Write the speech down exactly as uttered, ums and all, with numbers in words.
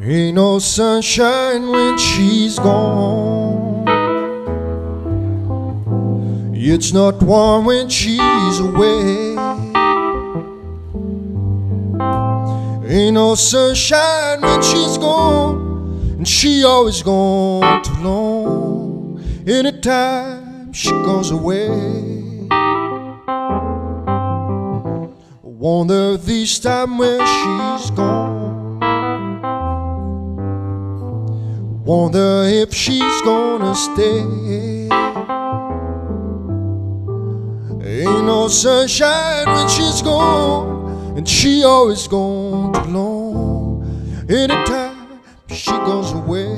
Ain't no sunshine when she's gone. It's not warm when she's away. Ain't no sunshine when she's gone, and she always gone too long. Anytime she goes away, I wonder this time where she's gone. Wonder if she's gonna stay. Ain't no sunshine when she's gone, and she always gone too long. Anytime she goes away,